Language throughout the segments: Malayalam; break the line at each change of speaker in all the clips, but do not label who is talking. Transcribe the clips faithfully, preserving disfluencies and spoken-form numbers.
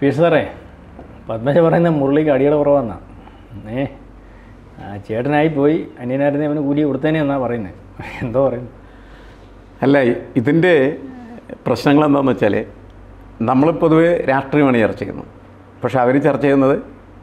പി സാറേ, പത്മജ പറയുന്ന മുരളിക്ക് അടിയുടെ കുറവാന്നാ. ഏ ചേട്ടനായി പോയി, അനിയനായിരുന്നേ അവന് കൂലി കൊടുത്തേനെ എന്നാ പറയുന്നത്. എന്തോ പറയുന്നു.
അല്ല, ഇതിൻ്റെ പ്രശ്നങ്ങൾ എന്താണെന്ന് വെച്ചാൽ, നമ്മൾ പൊതുവെ രാഷ്ട്രീയമാണ് ചർച്ച ചെയ്യുന്നത്. പക്ഷെ അവർ ചർച്ച ചെയ്യുന്നത്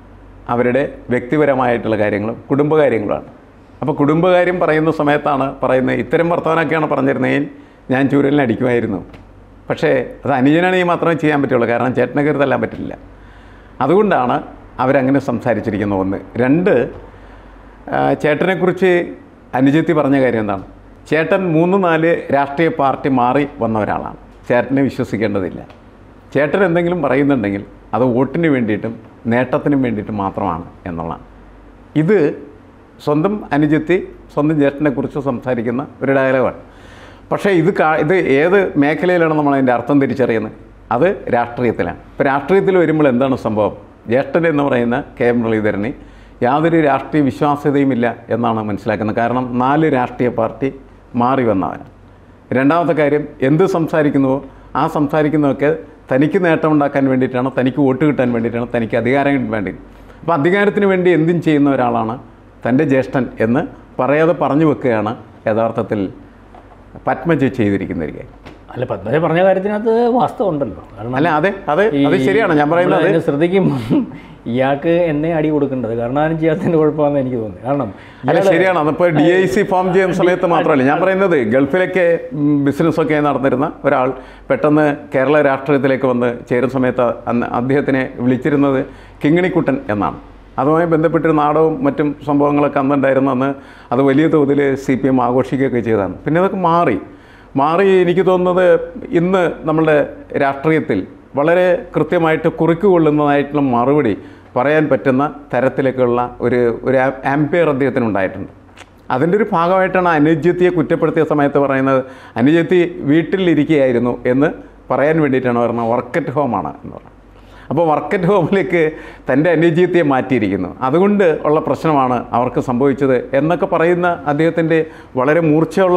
അവരുടെ വ്യക്തിപരമായിട്ടുള്ള കാര്യങ്ങളും കുടുംബകാര്യങ്ങളുമാണ്. അപ്പോൾ കുടുംബകാര്യം പറയുന്ന സമയത്താണ് പറയുന്നത്, ഇത്തരം വർത്തമാനമൊക്കെയാണ് പറഞ്ഞിരുന്നെങ്കിൽ ഞാൻ ചൂരലിനെ അടിക്കുമായിരുന്നു. പക്ഷേ അത് അനുജനാണെങ്കിൽ മാത്രമേ ചെയ്യാൻ പറ്റുള്ളൂ, കാരണം ചേട്ടനെ കയറി തല്ലാൻ പറ്റില്ല. അതുകൊണ്ടാണ് അവരങ്ങനെ സംസാരിച്ചിരിക്കുന്നത്. ഒന്ന്. രണ്ട്, ചേട്ടനെക്കുറിച്ച് അനുജത്തി പറഞ്ഞ കാര്യം എന്താണ്? ചേട്ടൻ മൂന്ന് നാല് രാഷ്ട്രീയ പാർട്ടി മാറി വന്ന ഒരാളാണ്. ചേട്ടനെ വിശ്വസിക്കേണ്ടതില്ല. ചേട്ടൻ എന്തെങ്കിലും പറയുന്നുണ്ടെങ്കിൽ അത് വോട്ടിന് വേണ്ടിയിട്ടും നേട്ടത്തിനും വേണ്ടിയിട്ടും മാത്രമാണ് എന്നുള്ളതാണ്. ഇത് സ്വന്തം അനുജത്തി സ്വന്തം ചേട്ടനെക്കുറിച്ച് സംസാരിക്കുന്ന ഒരു ഡയലോഗാണ്. പക്ഷേ ഇത് കാ ഇത് ഏത് മേഖലയിലാണ് നമ്മൾ അതിൻ്റെ അർത്ഥം തിരിച്ചറിയുന്നത്? അത് രാഷ്ട്രീയത്തിലാണ്. ഇപ്പോൾ രാഷ്ട്രീയത്തിൽ വരുമ്പോൾ എന്താണ് സംഭവം? ജ്യേഷ്ഠൻ എന്ന് പറയുന്ന കെ മുരളീധരന് യാതൊരു രാഷ്ട്രീയ വിശ്വാസ്യതയുമില്ല എന്നാണ് മനസ്സിലാക്കുന്നത്. കാരണം നാല് രാഷ്ട്രീയ പാർട്ടി മാറി വന്നവരാണ്. രണ്ടാമത്തെ കാര്യം, എന്ത് സംസാരിക്കുന്നുവോ ആ സംസാരിക്കുന്നതൊക്കെ തനിക്ക് നേട്ടമുണ്ടാക്കാൻ വേണ്ടിയിട്ടാണ്, തനിക്ക് വോട്ട് കിട്ടാൻ വേണ്ടിയിട്ടാണ്, തനിക്ക് അധികാരം കിട്ടാൻ വേണ്ടി. അപ്പോൾ അധികാരത്തിന് വേണ്ടി എന്തും ചെയ്യുന്ന ഒരാളാണ് തൻ്റെ ജ്യേഷ്ഠൻ എന്ന് പറയാതെ പറഞ്ഞു വെക്കുകയാണ് യഥാർത്ഥത്തിൽ പത്മജ ചെയ്തിരിക്കുന്ന ഒരു കാര്യം.
അല്ല, പത്മജ പറഞ്ഞ കാര്യത്തിനകത്ത് വാസ്തവം ഉണ്ടല്ലോ.
അല്ല, അതെ അതെ അത് ശരിയാണ്. ഞാൻ പറയുന്നത്
ശ്രദ്ധിക്കുമ്പോൾ ഇയാൾക്ക് എന്നെ അടി കൊടുക്കേണ്ടത് കാരണം ആരും ചെയ്യാത്തതിൻ്റെ കുഴപ്പമാണെന്ന് എനിക്ക് തോന്നുന്നു. കാരണം
അല്ല, ശരിയാണ്. അതിപ്പോൾ ഡി ഐ സി ഫോം ചെയ്യുന്ന സമയത്ത് മാത്രമല്ല ഞാൻ പറയുന്നത്, ഗൾഫിലൊക്കെ ബിസിനസ്സൊക്കെ നടന്നിരുന്ന ഒരാൾ പെട്ടെന്ന് കേരള രാഷ്ട്രീയത്തിലേക്ക് വന്ന് ചേരുന്ന സമയത്ത് അന്ന് അദ്ദേഹത്തിനെ വിളിച്ചിരുന്നത് കിങ്ങിണിക്കുട്ടൻ എന്നാണ്. അതുമായി ബന്ധപ്പെട്ടൊരു നാടകവും മറ്റും സംഭവങ്ങളൊക്കെ അന്നുണ്ടായിരുന്നെന്ന് അത് വലിയ തോതിൽ സി പി എം ആഘോഷിക്കുകയൊക്കെ ചെയ്തതാണ്. പിന്നെ അതൊക്കെ മാറി മാറി എനിക്ക് തോന്നുന്നത് ഇന്ന് നമ്മളുടെ രാഷ്ട്രീയത്തിൽ വളരെ കൃത്യമായിട്ട് കുറിക്കുകൊള്ളുന്നതായിട്ടുള്ള മറുപടി പറയാൻ പറ്റുന്ന തരത്തിലേക്കുള്ള ഒരു ഒരു ആംപിയർ അദ്ദേഹത്തിന് ഉണ്ടായിട്ടുണ്ട്. അതിൻ്റെ ഒരു ഭാഗമായിട്ടാണ് അനുജത്തിയെ കുറ്റപ്പെടുത്തിയ സമയത്ത് പറയുന്നത് അനുജത്തി വീട്ടിലിരിക്കുകയായിരുന്നു എന്ന് പറയാൻ വേണ്ടിയിട്ടാണ് പറയുന്നത് വർക്ക് അറ്റ് ഹോമാണ് എന്ന് പറയുന്നത്. അപ്പോൾ വർക്ക് അറ്റ് ഹോമിലേക്ക് തൻ്റെ അനുജത്തിയെ മാറ്റിയിരിക്കുന്നു. അതുകൊണ്ട് ഉള്ള പ്രശ്നമാണ് അവർക്ക് സംഭവിച്ചത് എന്നൊക്കെ പറയുന്ന അദ്ദേഹത്തിൻ്റെ വളരെ മൂർച്ചയുള്ള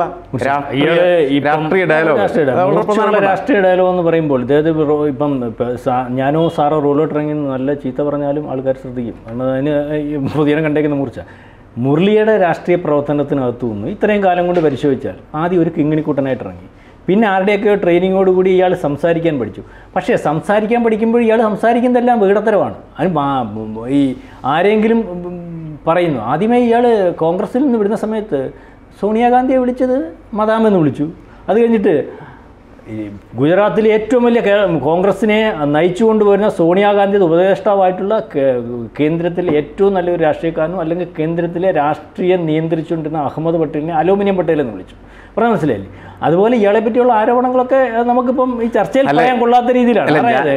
രാഷ്ട്രീയ ഡയലോഗ്
രാഷ്ട്രീയ ഡയലോഗ് എന്ന് പറയുമ്പോൾ ഇദ്ദേഹത്തെ ഇപ്പം ഞാനോ സാറോ റോലോട്ട് ഇറങ്ങി നല്ല ചീത്ത പറഞ്ഞാലും ആൾക്കാർ ശ്രദ്ധിക്കും. കാരണം അതിന് പുതിയ കണ്ടേക്കുന്ന മൂർച്ച മുരളിയുടെ രാഷ്ട്രീയ പ്രവർത്തനത്തിനകത്തു നിന്ന് ഇത്രയും കാലം കൊണ്ട് പരിശോധിച്ചാൽ ആദ്യം ഒരു കിങ്ങിണിക്കൂട്ടനായിട്ട് ഇറങ്ങി, പിന്നെ ആരുടെയൊക്കെ ട്രെയിനിങ്ങോടുകൂടി ഇയാൾ സംസാരിക്കാൻ പഠിച്ചു. പക്ഷേ സംസാരിക്കാൻ പഠിക്കുമ്പോൾ ഇയാൾ സംസാരിക്കുന്നതെല്ലാം വീടത്തരമാണ്. അതിന് ഈ ആരെങ്കിലും പറയുന്നു. ആദ്യമേ ഇയാൾ കോൺഗ്രസിൽ നിന്ന് വിടുന്ന സമയത്ത് സോണിയാഗാന്ധിയെ വിളിച്ചത് മദാമെന്ന് വിളിച്ചു. അത് കഴിഞ്ഞിട്ട് ഈ ഗുജറാത്തിലെ ഏറ്റവും വലിയ കോൺഗ്രസിനെ നയിച്ചു കൊണ്ടുവരുന്ന സോണിയാഗാന്ധിയുടെ ഉപദേഷ്ടാവായിട്ടുള്ള കേന്ദ്രത്തിലെ ഏറ്റവും നല്ലൊരു രാഷ്ട്രീയക്കാരനും അല്ലെങ്കിൽ കേന്ദ്രത്തിലെ രാഷ്ട്രീയം നിയന്ത്രിച്ചുകൊണ്ടിരുന്ന അഹമ്മദ് പട്ടേലിനെ അലൂമിനിയം പട്ടേൽ എന്ന് വിളിച്ചു. പറഞ്ഞ മനസ്സിലായില്ലേ? അതുപോലെ ഇയാളെ പറ്റിയുള്ള ആരോപണങ്ങളൊക്കെ നമുക്കിപ്പം ഈ ചർച്ചയിൽ പറയാൻ കൊള്ളാത്ത രീതിയിലാണ്.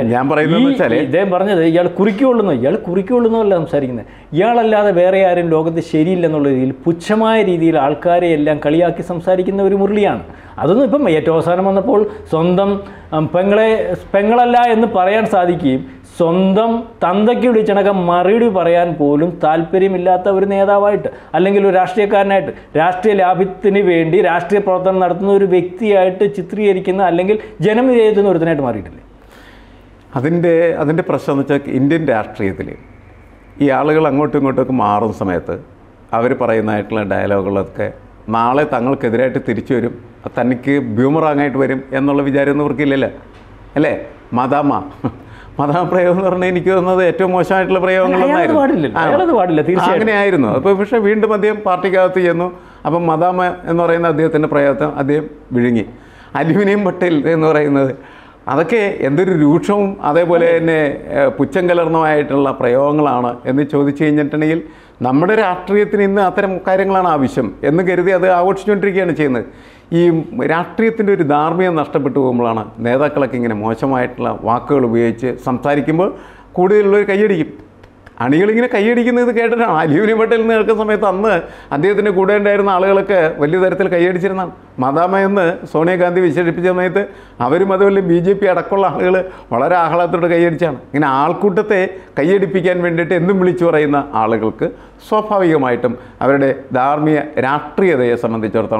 ഇദ്ദേഹം പറഞ്ഞത് ഇയാൾ കുറിക്കൊള്ളുന്നു ഇയാൾ കുറിക്കൊള്ളുന്നതല്ല സംസാരിക്കുന്നത്. ഇയാളല്ലാതെ വേറെ ആരും ലോകത്ത് ശരിയില്ലെന്നുള്ള രീതിയിൽ പുച്ഛമായ രീതിയിൽ ആൾക്കാരെ എല്ലാം കളിയാക്കി സംസാരിക്കുന്ന ഒരു മുരളിയാണ്. അതൊന്നും ഇപ്പം ഏറ്റവും അവസാനം വന്നപ്പോൾ സ്വന്തം പെങ്ങളെ പെങ്ങളല്ല എന്ന് പറയാൻ സാധിക്കുകയും സ്വന്തം തന്തയ്ക്ക് വിളിച്ചണക്കം മറുപടി പറയാൻ പോലും താല്പര്യമില്ലാത്ത ഒരു നേതാവായിട്ട് അല്ലെങ്കിൽ ഒരു രാഷ്ട്രീയക്കാരനായിട്ട് രാഷ്ട്രീയ ലാഭത്തിന് വേണ്ടി രാഷ്ട്രീയ പ്രവർത്തനം നടത്തുന്ന ഒരു വ്യക്തിയായിട്ട് ചിത്രീകരിക്കുന്ന അല്ലെങ്കിൽ ജനം വിജയിക്കുന്ന ഒരുത്തനായിട്ട് മാറിയിട്ടില്ലേ?
അതിൻ്റെ അതിൻ്റെ പ്രശ്നം എന്ന് വെച്ചാൽ ഇന്ത്യൻ രാഷ്ട്രീയത്തിൽ ഈ ആളുകൾ അങ്ങോട്ടും ഇങ്ങോട്ടൊക്കെ മാറുന്ന സമയത്ത് അവർ പറയുന്നതായിട്ടുള്ള ഡയലോഗുകളൊക്കെ നാളെ തങ്ങൾക്കെതിരായിട്ട് തിരിച്ചു വരും, തനിക്ക് ബ്യൂമറാങ്ങായിട്ട് വരും എന്നുള്ള വിചാരമൊന്നും ഇവർക്കില്ലല്ലോ അല്ലേ? മദാമ മദാമ പ്രയോഗം എന്ന് പറഞ്ഞാൽ എനിക്ക് തോന്നുന്നത് ഏറ്റവും മോശമായിട്ടുള്ള പ്രയോഗങ്ങളൊന്നായിരുന്നു. അങ്ങനെയായിരുന്നു. അപ്പോൾ പക്ഷേ വീണ്ടും അദ്ദേഹം പാർട്ടിക്കകത്ത് ചെന്നു. അപ്പം മദാമ എന്ന് പറയുന്ന അദ്ദേഹത്തിൻ്റെ പ്രയോഗം അദ്ദേഹം വിഴുങ്ങി. അലൂമിനിയം പട്ടേൽ എന്ന് പറയുന്നത് അതൊക്കെ എന്തൊരു രൂക്ഷവും അതേപോലെ തന്നെ പുച്ഛം കലർന്നതായിട്ടുള്ള പ്രയോഗങ്ങളാണ് എന്ന് ചോദിച്ചു കഴിഞ്ഞിട്ടുണ്ടെങ്കിൽ നമ്മുടെ രാഷ്ട്രീയത്തിന് ഇന്ന് അത്തരം കാര്യങ്ങളാണ് ആവശ്യം എന്ന് കരുതി അത് ആഘോഷിച്ചുകൊണ്ടിരിക്കുകയാണ് ചെയ്യുന്നത്. ഈ രാഷ്ട്രീയത്തിൻ്റെ ഒരു ധാർമ്മികം നഷ്ടപ്പെട്ടു പോകുമ്പോഴാണ് നേതാക്കളൊക്കെ ഇങ്ങനെ മോശമായിട്ടുള്ള വാക്കുകൾ ഉപയോഗിച്ച് സംസാരിക്കുമ്പോൾ കൂടുതലുള്ളവർ കൈയടിക്കും. അണികളിങ്ങനെ കൈയടിക്കുന്നത് കേട്ടിട്ടാണ്. അലൂമിനിയം പട്ടേൽ നിൽക്കുന്ന സമയത്ത് അന്ന് അദ്ദേഹത്തിൻ്റെ കൂടെ ഉണ്ടായിരുന്ന ആളുകളൊക്കെ വലിയ തരത്തിൽ കൈയടിച്ചിരുന്നതാണ്. മദാമ എന്ന് സോണിയാഗാന്ധി വിശേഷിപ്പിച്ച സമയത്ത് അവരും അതുപോലെ ബി ജെ പി അടക്കമുള്ള ആളുകൾ വളരെ ആഹ്ലാദത്തോടെ കൈയടിച്ചാണ്. ഇങ്ങനെ ആൾക്കൂട്ടത്തെ കൈയടിപ്പിക്കാൻ വേണ്ടിയിട്ട് എന്തും വിളിച്ചു പറയുന്ന ആളുകൾക്ക് സ്വാഭാവികമായിട്ടും അവരുടെ ധാർമ്മിക രാഷ്ട്രീയതയെ സംബന്ധിച്ചിടത്തോളം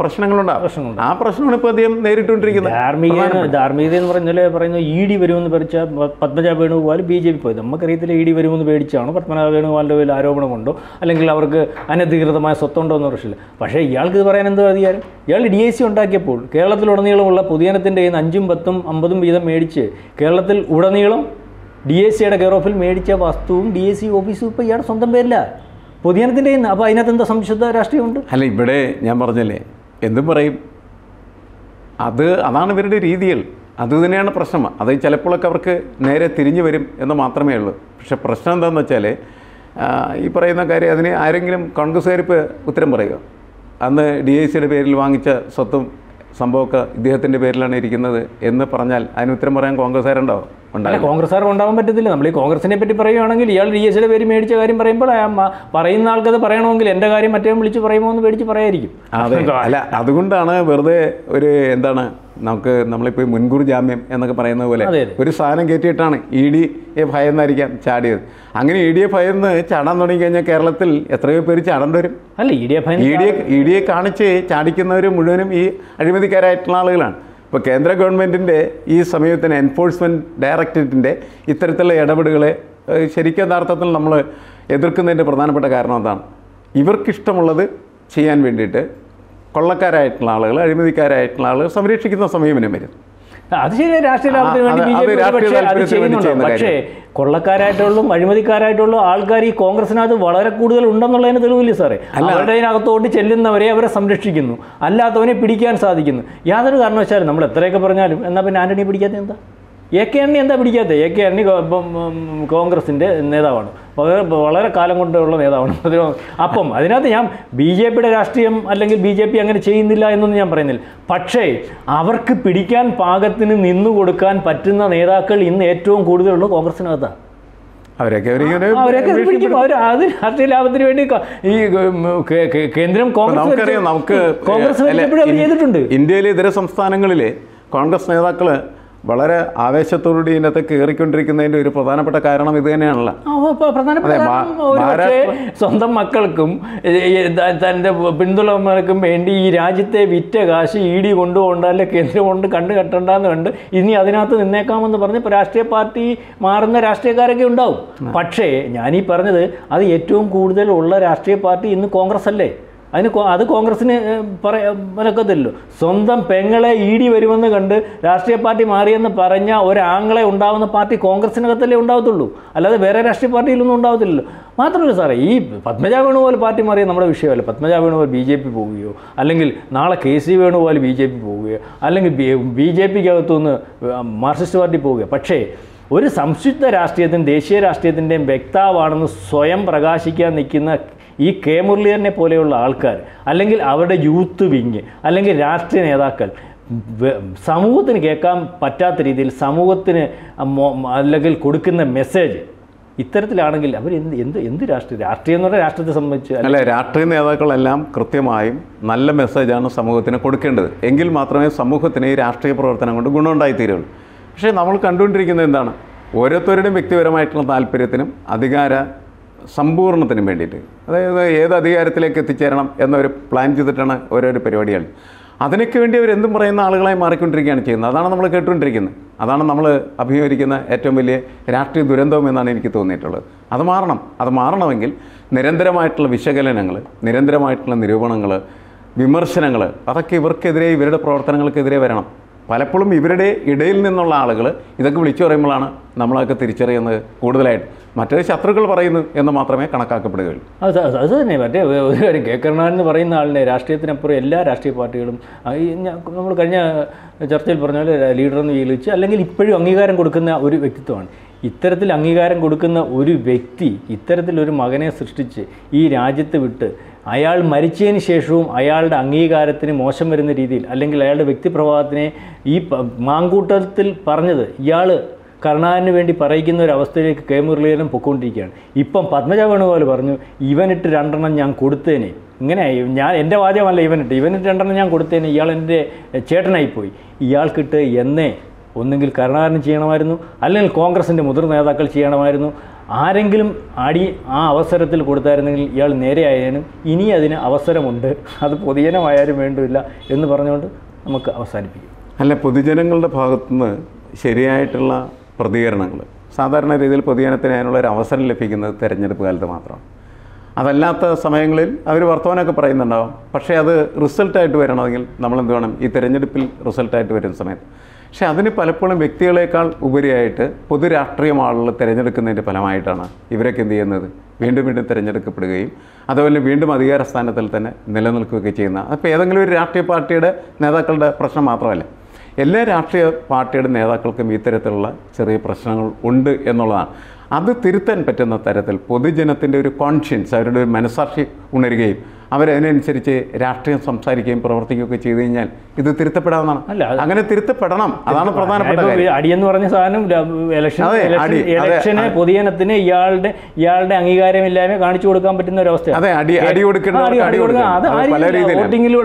പ്രശ്നങ്ങളുണ്ടാകും.
പ്രശ്നങ്ങളുണ്ട്.
ആ പ്രശ്നമാണ് ഇപ്പോൾ അദ്ദേഹം നേരിട്ടുകൊണ്ടിരിക്കുന്നത്.
ധാർമ്മിക ധാർമ്മികത എന്ന് പറഞ്ഞാൽ പറയുന്നത് ഇ ഡി വരുമെന്ന് പറിച്ച Padmaja Venugopal B J P പോയത് നമുക്കറിയത്തില്ല. ഇ ഡി വരുമെന്ന് പേടിച്ചാണോ പത്മനാഭ വേണുഗോപാലിൻ്റെ പേരിൽ ആരോപണമുണ്ടോ അല്ലെങ്കിൽ അവർക്ക് അനധികൃതമായ സ്വത്തുണ്ടോ എന്ന് പ്രശ്നമില്ല. പക്ഷേ ഇയാൾക്ക് ഇത് പറയാൻ എന്തോ അധികാരം? ഇയാൾ ഡി ഐ സി ഉണ്ടാക്കിയപ്പോൾ കേരളത്തിലുടനീളമുള്ള പൊതുജനത്തിൻ്റെ കയ്യിൽ നിന്ന് അഞ്ചും പത്തും അമ്പതും വീതം മേടിച്ച് കേരളത്തിൽ ഉടനീളം ഡി എ സിയുടെ കെയർ ഓഫിൽ മേടിച്ച വസ്തുവും ഡി എ സി ഓഫീസും ഇപ്പോൾ ഇയാളുടെ സ്വന്തം പേരില്ല, പൊതുജനത്തിൻ്റെ കയ്യിൽ നിന്ന്. അപ്പോൾ അതിനകത്ത് എന്താ സംശുദ്ധ രാഷ്ട്രീയമുണ്ട്?
അല്ല, ഇവിടെ ഞാൻ പറഞ്ഞല്ലേ എന്തും പറയും. അത് അതാണ് ഇവരുടെ രീതികൾ. അത് തന്നെയാണ് പ്രശ്നം. അത് ചിലപ്പോഴൊക്കെ അവർക്ക് നേരെ തിരിഞ്ഞു വരും എന്ന് മാത്രമേ ഉള്ളൂ. പക്ഷേ പ്രശ്നം എന്താണെന്ന് വെച്ചാൽ ഈ പറയുന്ന കാര്യം അതിന് ആരെങ്കിലും കോൺഗ്രസ്സുകാർ ഇപ്പോൾ ഉത്തരം പറയുക. അന്ന് ഡി ഐ സിയുടെ പേരിൽ വാങ്ങിച്ച സ്വത്തും സംഭവമൊക്കെ ഇദ്ദേഹത്തിൻ്റെ പേരിലാണ് ഇരിക്കുന്നത് എന്ന് പറഞ്ഞാൽ അതിന് ഉത്തരം പറയാൻ കോൺഗ്രസ്സുകാരുണ്ടാവും?
ഉണ്ടാവില്ല. കോൺഗ്രസ്സുകാർ ഉണ്ടാവാൻ പറ്റത്തില്ല. നമ്മൾ ഈ കോൺഗ്രസിനെ പറ്റി പറയുകയാണെങ്കിൽ ഇയാൾ ഡി എസ് സിയുടെ പേര് മേടിച്ച കാര്യം പറയുമ്പോൾ പറയുന്ന ആൾക്കത് പറയണമെങ്കിൽ എൻ്റെ കാര്യം മറ്റേ വിളിച്ച് പറയുമോ എന്ന് പേടിച്ച് പറയായിരിക്കും.
അതെ. അല്ല, അതുകൊണ്ടാണ് വെറുതെ ഒരു എന്താണ് നമുക്ക് നമ്മളിപ്പോൾ മുൻകൂർ ജാമ്യം എന്നൊക്കെ പറയുന്നത് പോലെ ഒരു സാധനം കയറ്റിയിട്ടാണ് ഇ ഡിയെ ഭയന്നായിരിക്കാം ചാടിയത്. അങ്ങനെ ഇ ഡിയെ ഭയന്ന് ചാടാൻ തുടങ്ങി കഴിഞ്ഞാൽ കേരളത്തിൽ എത്രയോ പേര് ചാടേണ്ടി വരും.
അല്ല, ഇ ഡിയെ
ഇ ഡിയെ ഇ ഡിയെ കാണിച്ച് ചാടിക്കുന്നവർ മുഴുവനും ഈ അഴിമതിക്കാരായിട്ടുള്ള ആളുകളാണ്. ഇപ്പോൾ കേന്ദ്ര ഗവൺമെൻറ്റിൻ്റെ ഈ സമയത്തിന് എൻഫോഴ്സ്മെൻറ്റ് ഡയറക്ടറേറ്റിൻ്റെ ഇത്തരത്തിലുള്ള ഇടപെടലുകളെ ശരിക്കും യഥാർത്ഥത്തിൽ നമ്മൾ എതിർക്കുന്നതിൻ്റെ പ്രധാനപ്പെട്ട കാരണം എന്താണ്? ഇവർക്കിഷ്ടമുള്ളത് ചെയ്യാൻ വേണ്ടിയിട്ട് കൊള്ളക്കാരായിട്ടുള്ള ആളുകൾ, അഴിമതിക്കാരായിട്ടുള്ള ആളുകൾ സംരക്ഷിക്കുന്ന സമീപനം വരും.
അത് ശരി, രാഷ്ട്രീയ ലാഭത്തിന് വേണ്ടി ബി ജെ പി അത് ചെയ്യുന്നുണ്ട്. പക്ഷേ കൊള്ളക്കാരായിട്ടുള്ള അഴിമതിക്കാരായിട്ടുള്ള ആൾക്കാർ ഈ കോൺഗ്രസിനകത്ത് വളരെ കൂടുതൽ ഉണ്ടെന്നുള്ളതിന് തെളിവില്ല സാറേ. അവരുടെ അതിനകത്തോട്ട് ചെല്ലുന്നവരെ അവരെ സംരക്ഷിക്കുന്നു, അല്ലാത്തവനെ പിടിക്കാൻ സാധിക്കുന്നു. യാതൊരു കാരണവശാലും നമ്മൾ എത്രയൊക്കെ പറഞ്ഞാലും എന്നാൽ പിന്നെ ആന്റണിയെ പിടിക്കാത്ത എന്താ? എ കെ ആന്റണി എന്താ പിടിക്കാത്തത്? എ കെ ആന്റണി കോൺഗ്രസിൻ്റെ നേതാവാണ്, വളരെ വളരെ കാലം കൊണ്ടുള്ള നേതാവാണ്. അപ്പം അതിനകത്ത് ഞാൻ ബി ജെ പിയുടെ രാഷ്ട്രീയം അല്ലെങ്കിൽ ബി ജെ പി അങ്ങനെ ചെയ്യുന്നില്ല എന്നൊന്നും ഞാൻ പറയുന്നില്ല. പക്ഷേ അവർക്ക് പിടിക്കാൻ പാകത്തിന് നിന്നു കൊടുക്കാൻ പറ്റുന്ന നേതാക്കൾ ഇന്ന് ഏറ്റവും കൂടുതലുള്ളത് കോൺഗ്രസിനകത്താണ്.
അവരൊക്കെ
അവരൊക്കെ പിടിക്കും. അവർ അത് രാഷ്ട്രീയ ലാഭത്തിന് വേണ്ടി ഈ കേന്ദ്രം കോൺഗ്രസ്
നമുക്ക്
കോൺഗ്രസ് ചെയ്തിട്ടുണ്ട്.
ഇന്ത്യയിലെ ഇതര സംസ്ഥാനങ്ങളിലെ കോൺഗ്രസ് നേതാക്കൾ വളരെ ആവേശത്തോടുകൂടി ഇതിനകത്ത് കയറിക്കൊണ്ടിരിക്കുന്നതിൻ്റെ ഒരു പ്രധാനപ്പെട്ട കാരണം ഇത് തന്നെയാണല്ലോ.
പ്രധാനപ്പെട്ട സ്വന്തം മക്കൾക്കും തൻ്റെ പിന്തുണകൾക്കും വേണ്ടി ഈ രാജ്യത്തെ വിറ്റ കാശ് ഇ ഡി കൊണ്ടുപോകണ്ടല്ലേ കേന്ദ്രം കൊണ്ട് കണ്ടു കെട്ടണ്ടെന്ന് കണ്ട് ഇനി അതിനകത്ത് നിന്നേക്കാമെന്ന് പറഞ്ഞ് രാഷ്ട്രീയ പാർട്ടി മാറുന്ന രാഷ്ട്രീയക്കാരൊക്കെ ഉണ്ടാവും. പക്ഷേ ഞാനീ പറഞ്ഞത് അത് ഏറ്റവും കൂടുതൽ ഉള്ള രാഷ്ട്രീയ പാർട്ടി ഇന്ന് കോൺഗ്രസ് അല്ലേ? അതിന് അത് കോൺഗ്രസിന് പറയാനൊക്കത്തില്ലല്ലോ. സ്വന്തം പെങ്ങളെ ഇ ഡി വരുമെന്ന് കണ്ട് രാഷ്ട്രീയ പാർട്ടി മാറിയെന്ന് പറഞ്ഞ ഒരാങ്ങളെ ഉണ്ടാവുന്ന പാർട്ടി കോൺഗ്രസിനകത്തല്ലേ ഉണ്ടാവത്തുള്ളൂ, അല്ലാതെ വേറെ രാഷ്ട്രീയ പാർട്ടിയിലൊന്നും ഉണ്ടാവത്തില്ലല്ലോ. മാത്രമല്ല സാറേ, ഈ പത്മജ വേണുഗോപാൽ പാർട്ടി മാറിയ നമ്മുടെ വിഷയമല്ല. Padmaja Venugopal B J P പോവുകയോ അല്ലെങ്കിൽ നാളെ K C Venugopal B J P പോവുകയോ അല്ലെങ്കിൽ ബി ജെ പിക്ക് അകത്തുനിന്ന് മാർക്സിസ്റ്റ് പാർട്ടി പോവുകയോ, പക്ഷേ ഒരു സംശുദ്ധ രാഷ്ട്രീയത്തിനും ദേശീയ രാഷ്ട്രീയത്തിൻ്റെയും വ്യക്താവാണെന്ന് സ്വയം പ്രകാശിക്കാൻ നിൽക്കുന്ന ഈ കെ മുരളീധരനെ പോലെയുള്ള ആൾക്കാർ അല്ലെങ്കിൽ അവരുടെ യൂത്ത് വിങ് അല്ലെങ്കിൽ രാഷ്ട്രീയ നേതാക്കൾ സമൂഹത്തിന് കേൾക്കാൻ പറ്റാത്ത രീതിയിൽ സമൂഹത്തിന് അല്ലെങ്കിൽ കൊടുക്കുന്ന മെസ്സേജ് ഇത്തരത്തിലാണെങ്കിൽ അവർ എന്ത് എന്ത് എന്ത് രാഷ്ട്രീയ രാഷ്ട്രീയം എന്ന് പറഞ്ഞാൽ രാഷ്ട്രീയത്തെ സംബന്ധിച്ച്
അല്ല, രാഷ്ട്രീയ നേതാക്കളെല്ലാം കൃത്യമായും നല്ല മെസ്സേജാണ് സമൂഹത്തിന് കൊടുക്കേണ്ടത്. എങ്കിൽ മാത്രമേ സമൂഹത്തിന് ഈ രാഷ്ട്രീയ പ്രവർത്തനം കൊണ്ട് ഗുണമുണ്ടായിത്തീരുള്ളൂ. പക്ഷേ നമ്മൾ കണ്ടുകൊണ്ടിരിക്കുന്നത് എന്താണ്? ഓരോരുത്തരുടെയും വ്യക്തിപരമായിട്ടുള്ള താല്പര്യത്തിനും അധികാര സമ്പൂർണ്ണത്തിനും വേണ്ടിയിട്ട്, അതായത് ഏത് അധികാരത്തിലേക്ക് എത്തിച്ചേരണം എന്നൊരു പ്ലാൻ ചെയ്തിട്ടാണ് ഓരോരോ പരിപാടികൾ. അതിനൊക്കെ വേണ്ടി അവരെന്തും പറയുന്ന ആളുകളായി മാറിക്കൊണ്ടിരിക്കുകയാണ് ചെയ്യുന്നത്. അതാണ് നമ്മൾ കേട്ടുകൊണ്ടിരിക്കുന്നത്. അതാണ് നമ്മൾ അഭിമുഖീകരിക്കുന്ന ഏറ്റവും വലിയ രാഷ്ട്രീയ ദുരന്തം എന്നാണ് എനിക്ക് തോന്നിയിട്ടുള്ളത്. അത് മാറണം. അത് മാറണമെങ്കിൽ നിരന്തരമായിട്ടുള്ള വിശകലനങ്ങൾ, നിരന്തരമായിട്ടുള്ള നിരൂപണങ്ങൾ, വിമർശനങ്ങൾ, അതൊക്കെ ഇവർക്കെതിരെ ഇവരുടെ പ്രവർത്തനങ്ങൾക്കെതിരെ വരണം. പലപ്പോഴും ഇവരുടെ ഇടയിൽ നിന്നുള്ള ആളുകൾ ഇതൊക്കെ വിളിച്ചു പറയുമ്പോഴാണ് നമ്മളൊക്കെ തിരിച്ചറിയുന്നത് കൂടുതലായിട്ട്. മറ്റേ ശത്രുക്കൾ പറയുന്നു എന്ന് മാത്രമേ കണക്കാക്കപ്പെടുകയുള്ളൂ.
അത് അത് തന്നെ. മറ്റേ ഒരു കാര്യം, കെ കരുണാകരൻ എന്ന് പറയുന്ന ആളിനെ രാഷ്ട്രീയത്തിനപ്പുറം എല്ലാ രാഷ്ട്രീയ പാർട്ടികളും നമ്മൾ കഴിഞ്ഞ ചർച്ചയിൽ പറഞ്ഞ പോലെ ലീഡറെന്ന് വിളിച്ച് അല്ലെങ്കിൽ ഇപ്പോഴും അംഗീകാരം കൊടുക്കുന്ന ഒരു വ്യക്തിത്വമാണ്. ഇത്തരത്തിൽ അംഗീകാരം കൊടുക്കുന്ന ഒരു വ്യക്തി ഇത്തരത്തിലൊരു മകനെ സൃഷ്ടിച്ച് ഈ രാജ്യത്ത് വിട്ട് അയാൾ മരിച്ചതിന് ശേഷവും അയാളുടെ അംഗീകാരത്തിന് മോശം വരുന്ന രീതിയിൽ അല്ലെങ്കിൽ അയാളുടെ വ്യക്തിപ്രഭാവത്തിനെ ഈ മാങ്കൂട്ടത്തിൽ പറഞ്ഞത് ഇയാൾ കരുണാകരന് വേണ്ടി പറയിക്കുന്ന ഒരു അവസ്ഥയിലേക്ക് കെ മുരളീധരൻ പൊയ്ക്കൊണ്ടിരിക്കുകയാണ്. ഇപ്പം പത്മജ വേണുഗോപാൽ പറഞ്ഞു ഇവനിട്ട് രണ്ടെണ്ണം ഞാൻ കൊടുത്തേനെ. ഇങ്ങനെ ഞാൻ എൻ്റെ വാചകമല്ല, ഇവനിട്ട് ഇവനിട്ട് രണ്ടെണ്ണം ഞാൻ കൊടുത്തേനെ, ഇയാൾ എൻ്റെ ചേട്ടനായിപ്പോയി. ഇയാൾക്കിട്ട് എന്നേ ഒന്നുകിൽ കരുണാകരൻ ചെയ്യണമായിരുന്നു, അല്ലെങ്കിൽ കോൺഗ്രസിൻ്റെ മുതിർന്ന നേതാക്കൾ ചെയ്യണമായിരുന്നു. ആരെങ്കിലും അടി ആ അവസരത്തിൽ കൊടുത്തായിരുന്നെങ്കിൽ ഇയാൾ നേരെയായാലും ഇനി അതിന് അവസരമുണ്ട്, അത് പൊതുജനമായാലും വേണ്ടില്ല എന്ന് പറഞ്ഞുകൊണ്ട് നമുക്ക് അവസാനിപ്പിക്കും.
അല്ല, പൊതുജനങ്ങളുടെ ഭാഗത്തുനിന്ന് ശരിയായിട്ടുള്ള പ്രതികരണങ്ങൾ സാധാരണ രീതിയിൽ പൊതുജനത്തിന് അതിനുള്ളൊരു അവസരം ലഭിക്കുന്നത് തിരഞ്ഞെടുപ്പ് കാലത്ത് മാത്രമാണ്. അതല്ലാത്ത സമയങ്ങളിൽ അവർ വർത്തമാനമൊക്കെ പറയുന്നുണ്ടാവും. പക്ഷേ അത് റിസൾട്ടായിട്ട് വരണമെങ്കിൽ നമ്മളെന്ത് വേണം, ഈ തിരഞ്ഞെടുപ്പിൽ റിസൾട്ടായിട്ട് വരുന്ന സമയത്ത്. പക്ഷേ അതിന് പലപ്പോഴും വ്യക്തികളെക്കാൾ ഉപരിയായിട്ട് പൊതു രാഷ്ട്രീയം ആളുകൾ തിരഞ്ഞെടുക്കുന്നതിൻ്റെ ഫലമായിട്ടാണ് ഇവരൊക്കെ എന്ത് ചെയ്യുന്നത്, വീണ്ടും വീണ്ടും തിരഞ്ഞെടുക്കപ്പെടുകയും അതുപോലെ വീണ്ടും അധികാര സ്ഥാനത്തിൽ തന്നെ നിലനിൽക്കുകയൊക്കെ ചെയ്യുന്ന. അപ്പോൾ ഏതെങ്കിലും ഒരു രാഷ്ട്രീയ പാർട്ടിയുടെ നേതാക്കളുടെ പ്രശ്നം മാത്രമല്ല, എല്ലാ രാഷ്ട്രീയ പാർട്ടിയുടെ നേതാക്കൾക്കും ഇത്തരത്തിലുള്ള ചെറിയ പ്രശ്നങ്ങൾ ഉണ്ട് എന്നുള്ളതാണ്. അത് തിരുത്താൻ പറ്റുന്ന തരത്തിൽ പൊതുജനത്തിൻ്റെ ഒരു കോൺഷ്യൻസ്, അവരുടെ ഒരു മനസാക്ഷി ഉണരുകയും അവരതിനനുസരിച്ച് രാഷ്ട്രീയം സംസാരിക്കുകയും പ്രവർത്തിക്കുകയൊക്കെ ചെയ്തു കഴിഞ്ഞാൽ ഇത് തിരുത്തപ്പെടാവുന്നതാണ്.
അല്ല,
അങ്ങനെ തിരുത്തപ്പെടണം. അതാണ് പ്രധാനപ്പെട്ട കാര്യം.
അടിയെന്ന് പറഞ്ഞ സാധനം ഇലക്ഷൻ ഇലക്ഷന് പൊതുജനത്തിന് ഇയാളുടെ ഇയാളുടെ അംഗീകാരമില്ലായ്മ കാണിച്ചു കൊടുക്കാൻ പറ്റുന്ന ഒരു അവസ്ഥ.
അതെ, അടി അടി കൊടുക്കുന്ന
വോട്ടിങ്ങിലൂടെ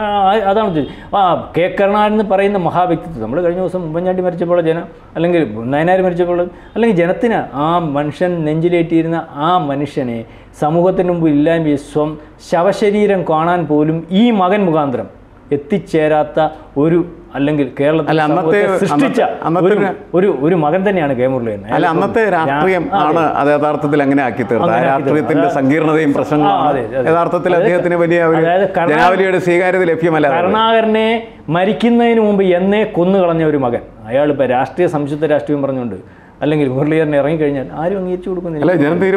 അതാണ്. ആ കെ കരുണാകരൻ എന്ന് പറയുന്ന മഹാവ്യക്തിത്വം, നമ്മൾ കഴിഞ്ഞ ദിവസം ഉമ്മൻചാണ്ടി മരിച്ചപ്പോൾ ജനം, അല്ലെങ്കിൽ നയനാർ മരിച്ചപ്പോൾ, അല്ലെങ്കിൽ ജനത്തിന് ആ മനുഷ്യൻ നെഞ്ചിലേറ്റിയിരുന്ന ആ മനുഷ്യനെ സമൂഹത്തിന് മുമ്പ് ഇല്ലായ്മ സ്വം ശവശരീരം കാണാൻ പോലും ഈ മകൻ മുഖാന്തരം എത്തിച്ചേരാത്ത ഒരു, അല്ലെങ്കിൽ കേരളത്തിൽ സൃഷ്ടിച്ച ഒരു ഒരു മകൻ തന്നെയാണ് കെ മുരളീധരൻ.
അല്ല, അന്നത്തെ രാഷ്ട്രീയം ആണ് അത് യഥാർത്ഥത്തിൽ അങ്ങനെ ആക്കി തീർത്തത്. രാഷ്ട്രീയത്തിന്റെ സങ്കീർണതയും പ്രശ്നങ്ങളും യഥാർത്ഥത്തിൽ അദ്ദേഹത്തിന് വലിയ ജനാവലിയുടെ സ്വീകാര്യത ലഭ്യമല്ല.
കരുണാകരനെ മരിക്കുന്നതിന് മുമ്പ് എന്നേ കൊന്നുകളഞ്ഞ ഒരു മകൻ, അയാൾ ഇപ്പൊ രാഷ്ട്രീയ സംശുദ്ധ രാഷ്ട്രീയം പറഞ്ഞുകൊണ്ട് അല്ലെങ്കിൽ മുരളീധരൻ ഇറങ്ങിക്കഴിഞ്ഞാൽ ആരും അംഗീകരിച്ചു കൊടുക്കുന്നില്ല.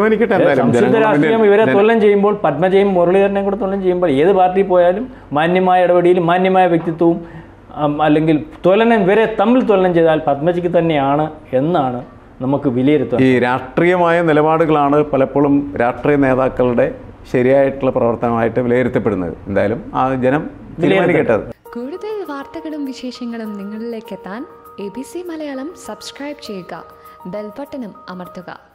സംശുദ്ധ രാഷ്ട്രീയം ഇവരെ തൊല്ലം ചെയ്യുമ്പോൾ, പത്മജയും മുരളീധരനെ കൂടെ തൊല്ലം ചെയ്യുമ്പോൾ, ഏത് പാർട്ടി പോയാലും മാന്യമായ ഇടപെടലും മാന്യമായ വ്യക്തിത്വവും, അല്ലെങ്കിൽ തൊലനം ഇവരെ തമ്മിൽ തൊലനം ചെയ്താൽ പത്മജിക്ക് തന്നെയാണ് എന്നാണ് നമുക്ക് വിലയിരുത്തുന്നത്.
ഈ രാഷ്ട്രീയമായ നിലപാടുകളാണ് പലപ്പോഴും രാഷ്ട്രീയ നേതാക്കളുടെ ശരിയായിട്ടുള്ള പ്രവർത്തനമായിട്ട് വിലയിരുത്തപ്പെടുന്നത്. എന്തായാലും ആ ജനം തീരുമാനിക്കേണ്ടത്.
കൂടുതൽ വാർത്തകളും വിശേഷങ്ങളും നിങ്ങളിലേക്ക് എത്താൻ A B C Malayalam subscribe ചെയ്യുക, ബെൽ ബട്ടണും അമർത്തുക.